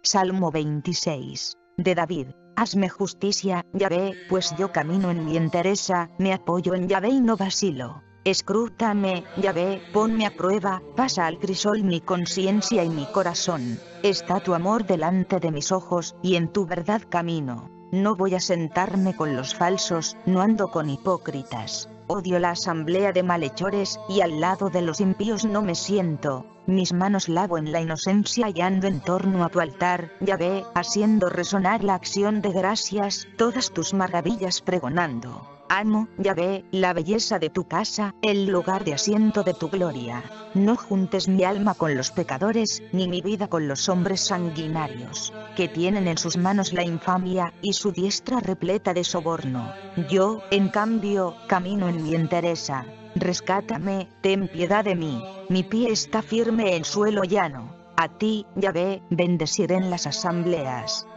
Salmo 26. De David. Hazme justicia, Yahvé, pues yo camino en mi entereza, me apoyo en Yahvé y no vacilo. Escrútame, Yahvé, ponme a prueba, pasa al crisol mi conciencia y mi corazón. Está tu amor delante de mis ojos, y en tu verdad camino. No voy a sentarme con los falsos, no ando con hipócritas. Odio la asamblea de malhechores, y al lado de los impíos no me siento. Mis manos lavo en la inocencia y ando en torno a tu altar, Yahvé, haciendo resonar la acción de gracias, todas tus maravillas pregonando. Amo, Yahvé, la belleza de tu casa, el lugar de asiento de tu gloria. No juntes mi alma con los pecadores, ni mi vida con los hombres sanguinarios, que tienen en sus manos la infamia, y su diestra repleta de soborno. Yo, en cambio, camino en mi entereza. Rescátame, ten piedad de mí. Mi pie está firme en suelo llano. A ti, Yahvé, bendeciré en las asambleas.